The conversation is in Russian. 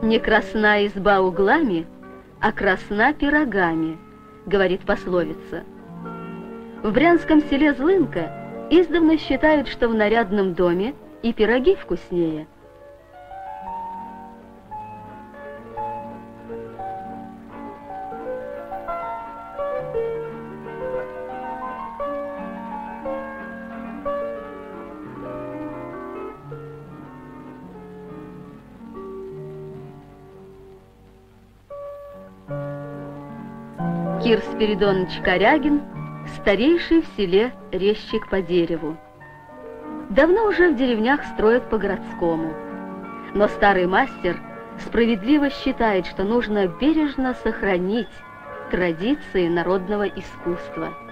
«Не красна изба углами, а красна пирогами», — говорит пословица. В брянском селе Злынка издавна считают, что в нарядном доме и пироги вкуснее. Кир Спиридонович Корягин, старейший в селе резчик по дереву. Давно уже в деревнях строят по-городскому. Но старый мастер справедливо считает, что нужно бережно сохранить традиции народного искусства.